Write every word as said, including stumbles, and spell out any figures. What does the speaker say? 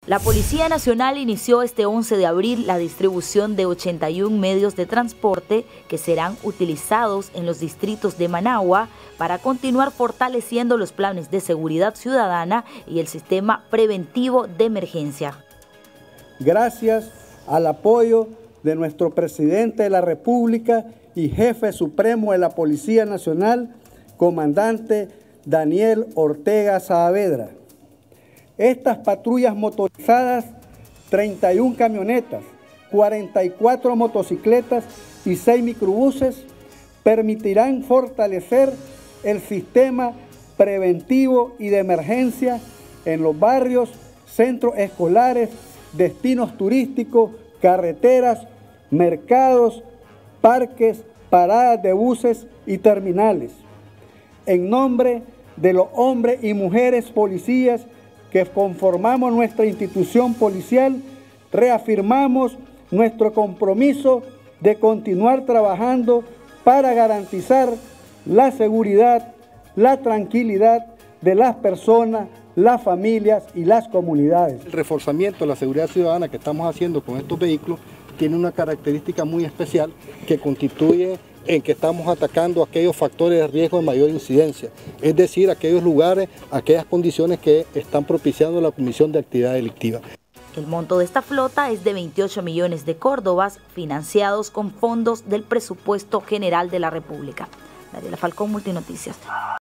La Policía Nacional inició este once de abril la distribución de ochenta y un medios de transporte que serán utilizados en los distritos de Managua para continuar fortaleciendo los planes de seguridad ciudadana y el sistema preventivo de emergencia. Gracias al apoyo de nuestro presidente de la República y jefe supremo de la Policía Nacional, comandante Daniel Ortega Saavedra. Estas patrullas motorizadas, treinta y una camionetas, cuarenta y cuatro motocicletas y seis microbuses, permitirán fortalecer el sistema preventivo y de emergencia en los barrios, centros escolares, destinos turísticos, carreteras, mercados, parques, paradas de buses y terminales. En nombre de los hombres y mujeres policías que conformamos nuestra institución policial, reafirmamos nuestro compromiso de continuar trabajando para garantizar la seguridad, la tranquilidad de las personas, las familias y las comunidades. El reforzamiento de la seguridad ciudadana que estamos haciendo con estos vehículos tiene una característica muy especial que constituye en que estamos atacando aquellos factores de riesgo de mayor incidencia, es decir, aquellos lugares, aquellas condiciones que están propiciando la comisión de actividad delictiva. El monto de esta flota es de veintiocho millones de córdobas, financiados con fondos del presupuesto general de la República. Daniela Falcón, Multinoticias.